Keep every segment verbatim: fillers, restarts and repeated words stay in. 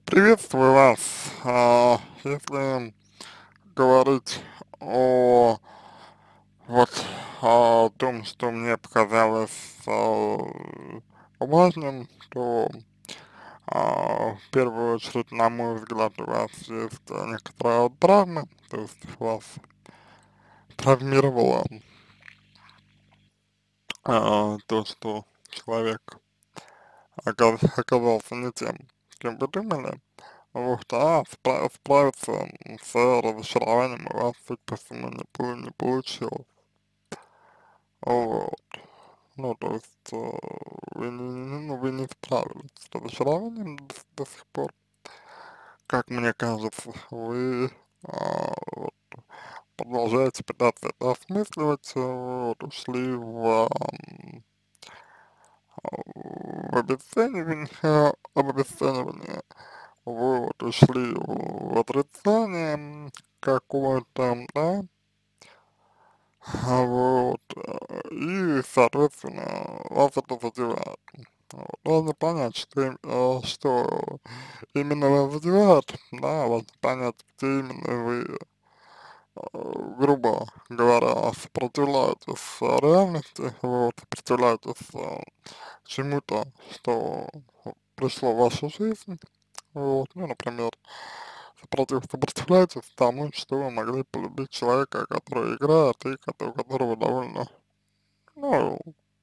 Приветствую вас. А, Если говорить о вот о том, что мне показалось а, важным, то а, в первую очередь, на мой взгляд, у вас есть а, некоторая травма, то есть вас травмировало а, то, что человек ока- оказался не тем, кем вы думали. Вот, а спра- справиться с разочарованием у вас, судя по всему, не, пол- не получилось. Вот. Ну, то есть, э, вы не, не- ну, вы не справились с разочарованием до, с- до сих пор. Как мне кажется, вы а, вот, продолжаете пытаться это осмысливать, э, вот, ушли в, ам, в обесценивание, в обесценивание, вот, ушли в отрицание какое-то, да, а, вот, э, и, соответственно, вас это задевает. Вот. Важно понять, что, им- э, что именно вас задевает, да, важно понять, где именно вы, э, грубо говоря, сопротивляетесь э, реальности, вот, сопротивляетесь э, чему-то, что пришло в вашу жизнь, вот, ну, например, сопротив, сопротивляетесь тому, что вы могли полюбить человека, который играет и кото- у которого довольно, ну,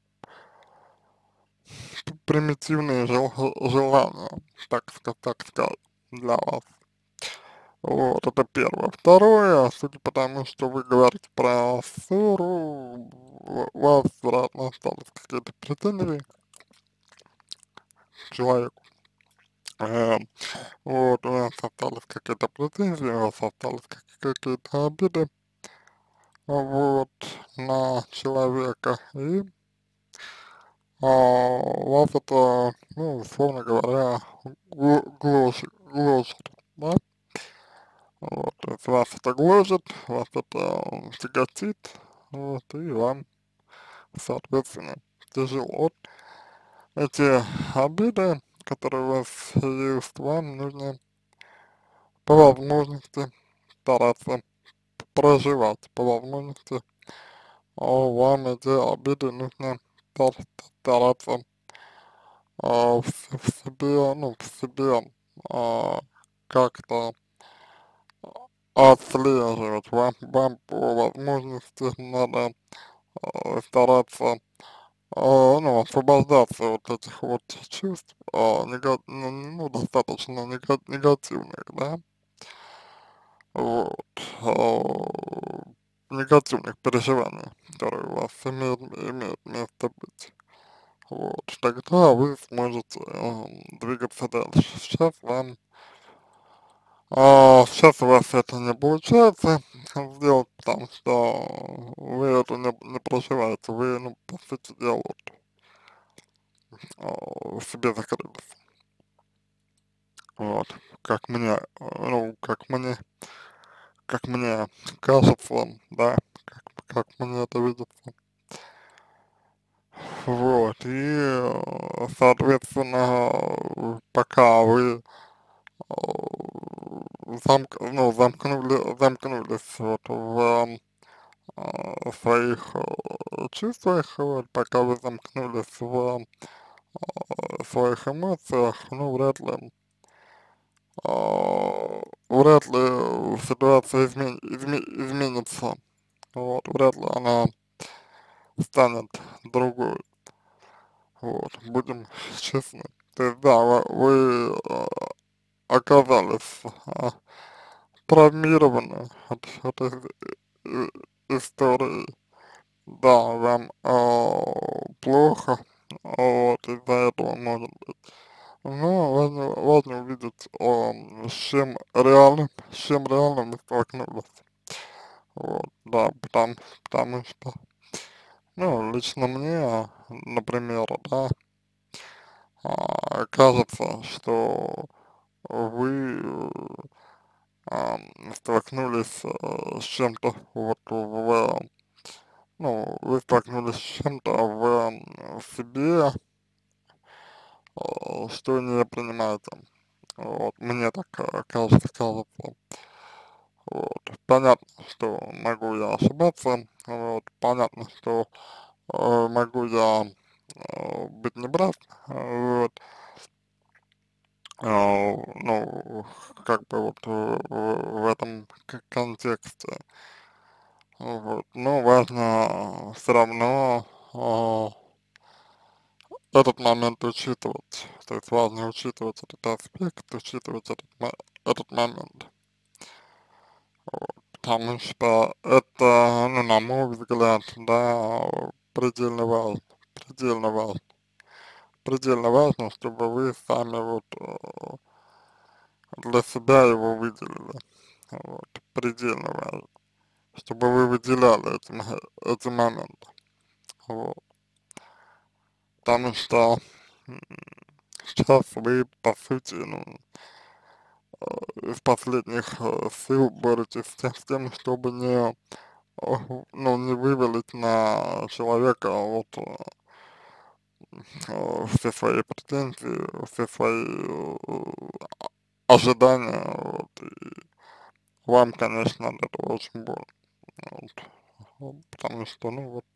примитивные жел желания, так, ска- так сказать, для вас. Вот, это первое. Второе, судя по тому, что вы говорите про ссору, у вас, вероятно, остались какие-то претензии к человеку. Эм, вот, у вас остались какие-то претензии, у вас остались как- какие-то обиды, вот, на человека, и а, вас это, ну, условно говоря, гло- гложет, гложет, да? Вот, то есть вас это гложет, вас это тяготит, вот, и вам, соответственно, тяжело. Вот эти обиды, которые у вас есть, вам нужно по возможности стараться проживать, по возможности а, вам эти обиды нужно стар- стараться а, в, с- в себе, ну, в себе а, как-то отслеживать. Вам, вам по возможности надо а, стараться а, ну, освобождаться от этих вот чувств, а, нега- ну, ну, достаточно нега- негативных, да, вот, а, негативных переживаний, которые у вас имеют, имеют место быть. Вот, тогда вы сможете э, двигаться дальше. Сейчас вам, а, сейчас у вас это не получается сделать, потому что вы это не, не проживаете, вы, ну, по сути дела, вот, а, в себе закрылись. Вот, как мне, э, ну, как мне, как мне кажется, да, как, как мне это видится. Вот, и, э, соответственно, э, пока вы э, замк, ну, замкнули, замкнулись вот в э, своих э, чувствах, вот, пока вы замкнулись в э, своих эмоциях, ну, вряд ли а, вряд ли ситуация измен, изме- изменится, вот, вряд ли она станет другой, вот, будем честны. То есть, да, вы, вы, а, оказались а, травмированы от этой э, истории, да, вам а, плохо, вот, из-за этого может быть. Ну, важно, важно увидеть, а, с чем реально, с чем реально мы столкнулись. Вот, да, потому, потому что, ну, лично мне, например, да, а, кажется, что вы а, столкнулись а, с чем-то вот в, ну, вы столкнулись с чем-то в, в себе, а, что не принимаете. Вот, мне так э, кажется, кажется. Вот. Понятно, что могу я ошибаться, вот, понятно, что э, могу я э, быть неправ, вот, э, ну, как бы вот в, в этом к- контексте, вот, но важно все равно э, этот момент учитывать, то есть важно учитывать этот аспект, учитывать этот, мо- этот момент. Потому что это, ну, на мой взгляд, да, предельно важно, предельно важно, предельно важно, чтобы вы сами вот э, для себя его выделили, вот, предельно важно, чтобы вы выделяли эти, мо- эти моменты, вот, потому что м, сейчас вы, по сути, ну, из последних э, сил боретесь с тем, с тем, чтобы не, э, ну, не вывалить на человека вот э, э, все свои претензии, все свои э, ожидания, вот, и вам, конечно, от этого очень больно, вот, ну, потому что, ну, вот,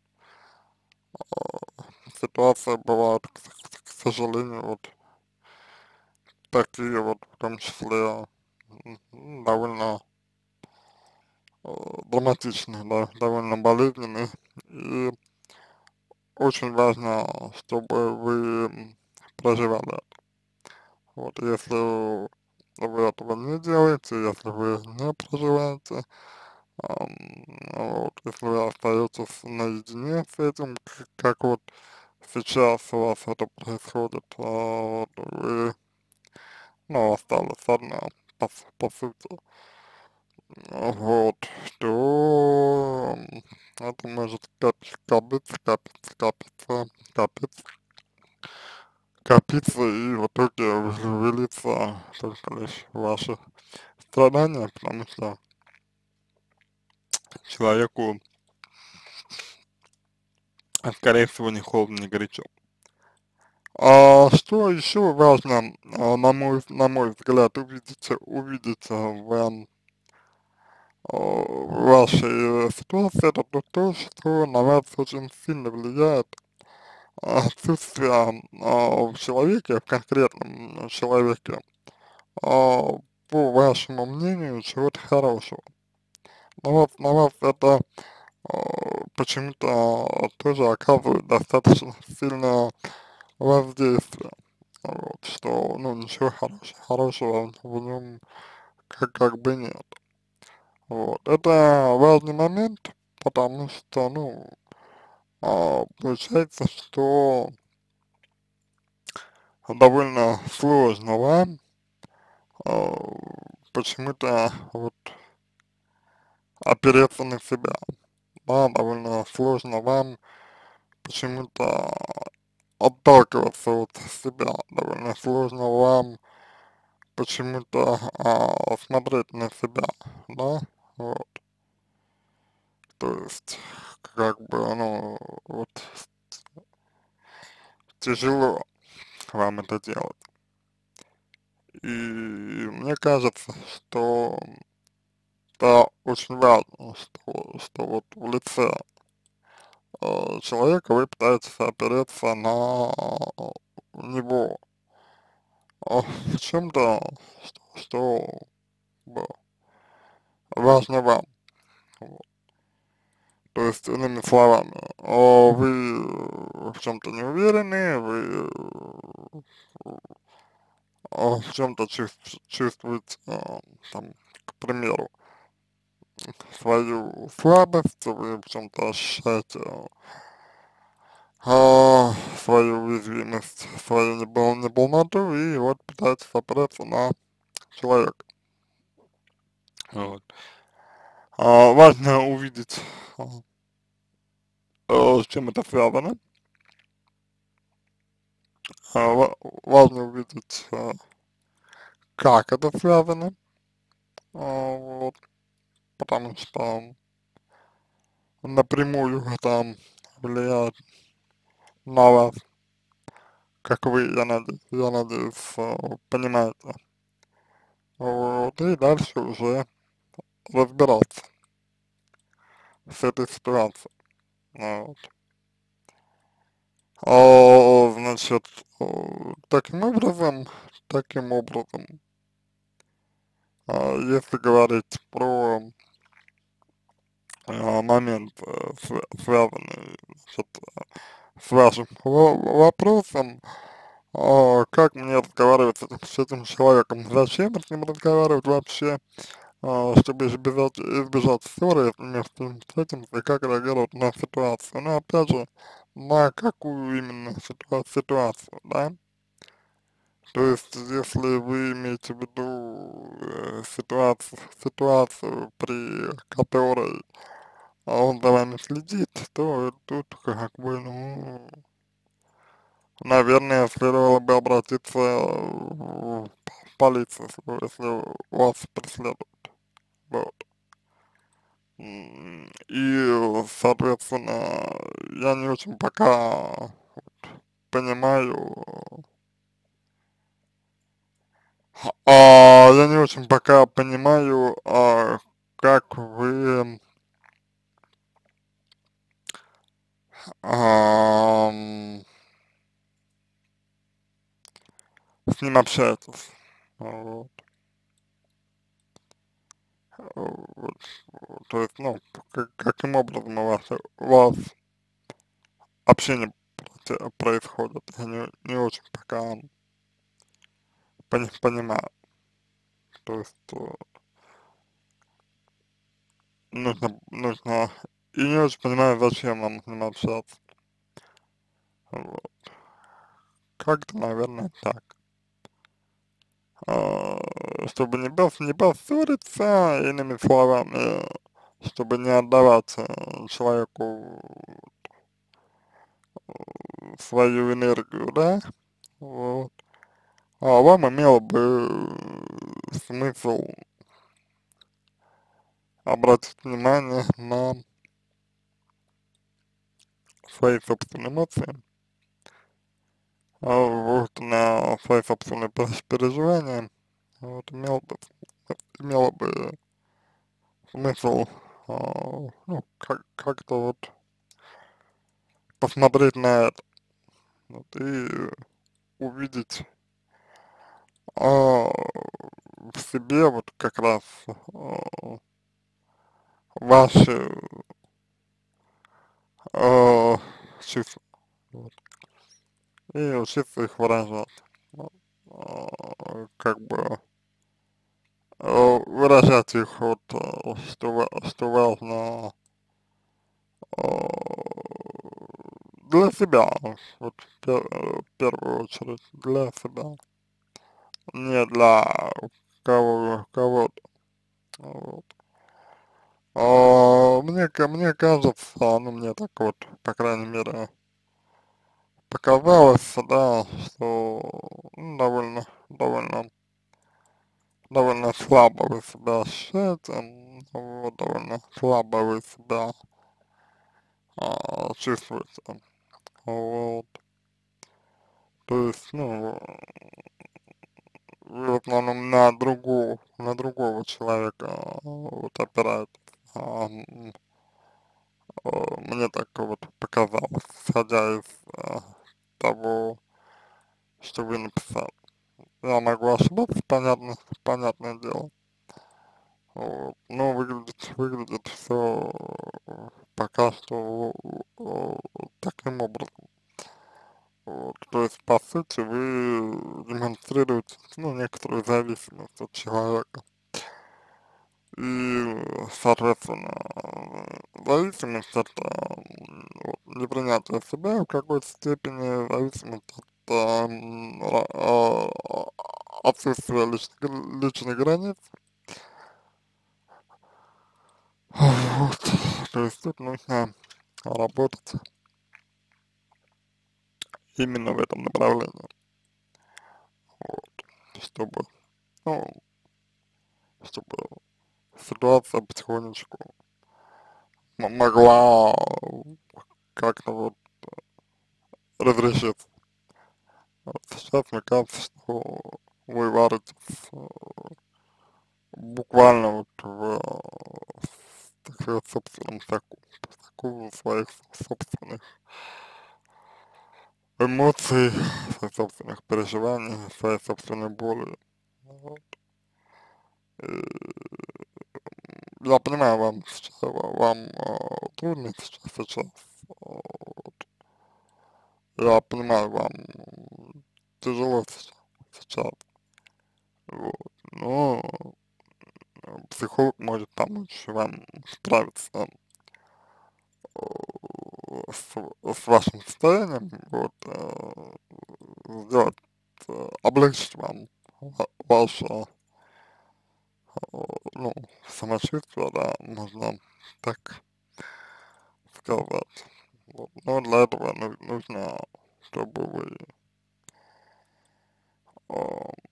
ситуация бывает, к, к- к сожалению, вот, такие вот, в том числе, м, довольно э, драматичные, да, довольно болезненные, и очень важно, чтобы вы м, проживали это. Вот, если вы этого не делаете, если вы не проживаете, ам, вот, если вы остаетесь наедине с этим, к- как вот сейчас у вас это происходит, а, вот, вы, ну, остались одна, по, с- по сути, вот, то м, это может копи- копиться, копиться, копиться, копиться, копиться и в итоге вы- вылиться только лишь в ваши страдания, потому что человеку, а, скорее всего, ни холодно, ни горячо. А что еще важно, а, на мой, на мой взгляд, увидеть, увидеть а, в а, вашей ситуации, это то, то, что на вас очень сильно влияет отсутствие а, в человеке, в конкретном человеке, а, по вашему мнению, чего-то хорошего. На вас, на вас это а, почему-то тоже оказывает достаточно сильное воздействие. Вот, что, ну, ничего хорошего, хорошего в нем как, как бы нет. Вот, это важный момент, потому что, ну, а, получается, что довольно сложно вам а, почему-то вот опереться на себя, да, довольно сложно вам почему-то отталкиваться от себя, довольно сложно вам почему-то а, смотреть на себя, да, вот, то есть, как бы, ну, вот, тяжело вам это делать, и мне кажется, что это очень важно, что, что вот в лице э, человека вы пытаетесь опереться на него а, в чем-то, что, что б- важно вам. Вот. То есть, иными словами, а, вы в чем-то не уверены, вы а, в чем-то чувствуете, а, там, к примеру, свою слабость, вы в чем-то ощущаете а, свою уязвимость, свою непол неполноту, и вот пытаетесь опираться на человека. Вот. А, важно увидеть, а, а, с чем это связано. А, ва- важно увидеть, а, как это связано, а, вот, потому что напрямую это влияет на вас как вы, я надеюсь, я надеюсь, э, понимаете. Вот, и дальше уже разбираться с этой ситуацией. Вот. А, значит, э, таким образом, таким образом, а, если говорить про а, момент, э, свя связанный, значит, с вашим во вопросом, а, как мне разговаривать с этим, с этим человеком, зачем с ним разговаривать вообще, а, чтобы избежать, избежать ссоры, если вместе с этим, и как реагировать на ситуацию. Но опять же, на какую именно ситуа ситуацию, да? То есть, если вы имеете в виду э, ситуацию, ситуацию, при которой он за вами следит, то тут как бы, ну, наверное, следовало бы обратиться в полицию, если если вас преследуют. Вот. М, И, соответственно, я не очень пока понимаю, а, я не очень пока понимаю, а, как вы ам, с ним общаетесь. Вот. Вот. То есть, ну, как, каким образом у вас, у вас общение проте- происходит, я не, не очень пока пони- понимаю. То есть, э, нужно, нужно, и не очень понимаю, зачем нам с ним общаться. Вот. Как-то, наверное, так. А, чтобы не, пос, не поссориться, иными словами, чтобы не отдавать э, человеку свою энергию, да, вот. А вам имело бы э, смысл обратить внимание на свои собственные эмоции, а вот, на свои собственные пер- переживания, вот, имело бы, имело бы смысл, а, ну, как, как-то вот посмотреть на это, вот, и увидеть а, в себе вот как раз а, ваши а, чувства, вот, и учиться их выражать, вот, а, как бы э, выражать их, вот, э, что, ва- что важно э, для себя, вот, в пер- э, в первую очередь, для себя, не для кого, кого-то, вот. А, мне, ка- мне кажется, ну, мне так вот, по крайней мере, показалось, да, что ну, довольно, довольно, довольно слабо вы себя ощущаете, м, вот, довольно слабо вы себя а, чувствуете, вот. То есть, ну, вы в основном на другого, на другого человека а, вот опираетесь. А, м, а, мне так вот показалось, исходя из а, того, что вы написали. Я могу ошибаться, понятно, понятное дело. Вот. Но выглядит, выглядит все пока что э, таким образом. Вот. То есть, по сути, вы демонстрируете, ну, некоторую зависимость от человека. И, соответственно, э, зависимость это м, вот, непринятие себя в какой-то степени, зависимость от а, м, ра- а, а, отсутствия личных, гр- личных границ. Вот. То есть тут нужно работать именно в этом направлении, вот, чтобы, ну, чтобы ситуация потихонечку м- могла как-то вот разрешиться, Сейчас мне кажется, что вы варитесь э, буквально вот в, э, так сказать, собственном соку, соку своих собственных эмоций, своих собственных переживаний, своей собственной боли. Вот. И я понимаю, вам, сейчас- вам э, трудно сейчас, сейчас. Вот. Я понимаю, вам тяжело сейчас. сейчас. Вот. Но э, психолог может помочь вам справиться э, с, с вашим состоянием, вот, э, сделать, э, облегчить вам ва- ваше, э, ну, самочувствие, да, можно так сказать. Вот. Но для этого ну- нужно, чтобы вы, э,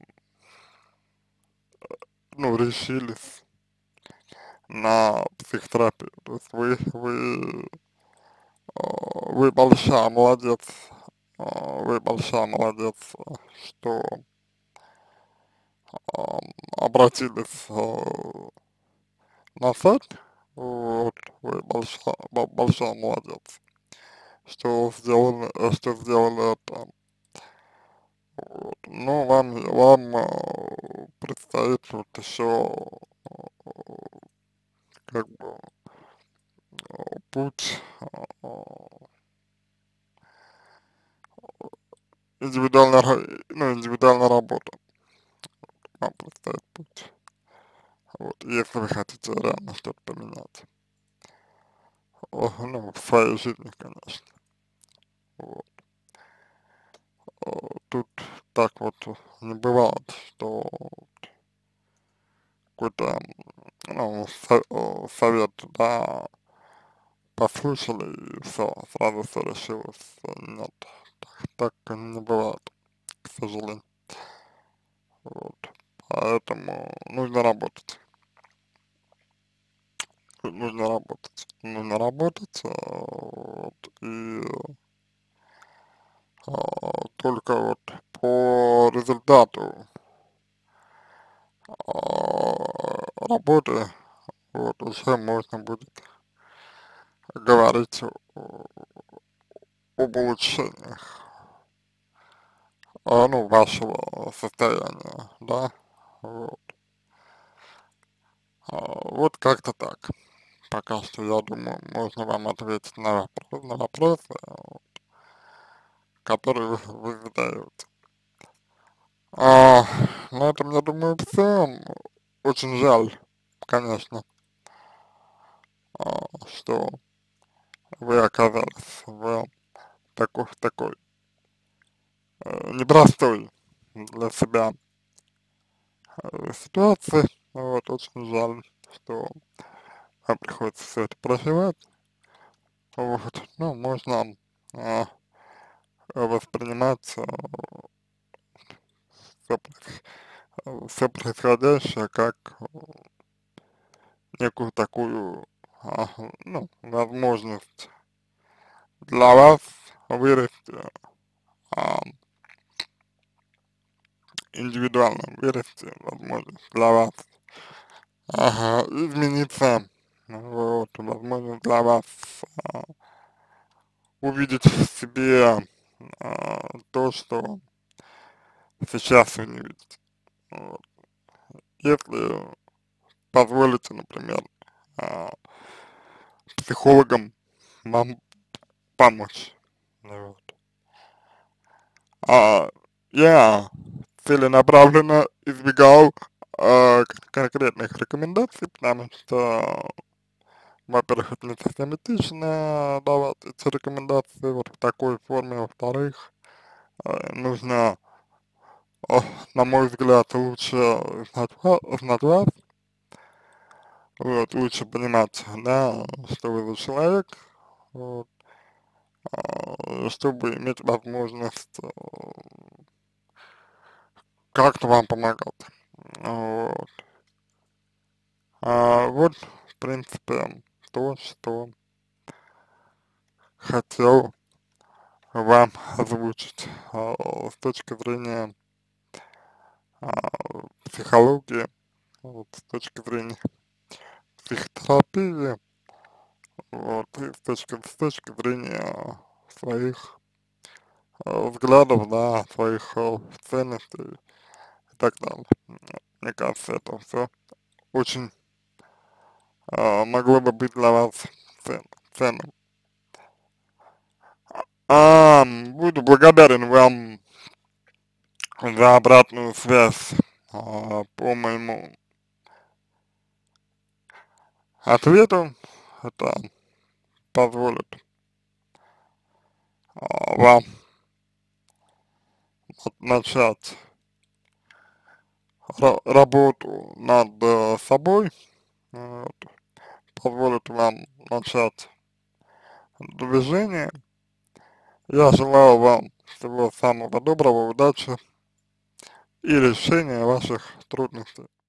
ну, решились на психотерапию. То есть вы, вы, э, вы большая молодец, э, вы большая молодец, э, что ам, обратились э, на сайт, вот, вы большая, бо- большая молодец, что сделали, э, что сделали это. Вот. Но вам, вам э, предстоит вот еще как бы путь, э, индивидуальная, ра- ну, индивидуальная работа, вам предстоит путь. Вот, если вы хотите реально что-то поменять. О, ну, в своей жизни, конечно. Вот. Э, Тут так вот не бывает, что какой-то, ну, со- э, совет, да, послушали и все, сразу все решилось. Нет, так, так не бывает, к сожалению. Вот. Поэтому нужно работать. Нужно работать. Нужно работать. э, Вот, и э, только вот по результату э, работы вот уже можно будет говорить о- об улучшениях, а, ну, вашего состояния, да, вот. А, вот как-то так. Пока что, я думаю, можно вам ответить на вопрос, на вопросы, которые вы, вы задаете. А, на этом, я думаю, все. Очень жаль, конечно, а, что вы оказались в такой, в такой э, непростой для себя э, ситуации. Вот, очень жаль, что вам приходится все это проживать. Вот, ну, можно а, воспринимать а, все, все происходящее как некую такую, а, ну, возможность для вас вырасти, а, индивидуально вырасти, возможность для вас, ага, измениться, вот, возможность для вас а, увидеть в себе а, то, что сейчас вы не видите. Вот. Если позволите, например, а, психологам вам помочь. Ну вот. А я целенаправленно избегал а, кон- конкретных рекомендаций, потому что, во-первых, это не совсем этично давать эти рекомендации вот в такой форме, во-вторых, э, нужно, о, на мой взгляд, лучше знать, ва- знать вас, вот, лучше понимать, да, что вы за человек, вот, а, чтобы иметь возможность э, как-то вам помогать. Вот. А, вот, в принципе, то, что хотел вам озвучить а, с точки зрения а, психологии, вот, с точки зрения психотерапии, вот, и с точки, с точки зрения своих э, взглядов, да, своих э, ценностей и так далее. Мне кажется, это все очень э, могло бы быть для вас цен, ценным. А, буду благодарен вам за обратную связь а, по моему ответу. Это позволит а, вам начать ра- работу над э, собой, вот, позволит вам начать движение. Я желаю вам всего самого доброго, удачи и решения ваших трудностей.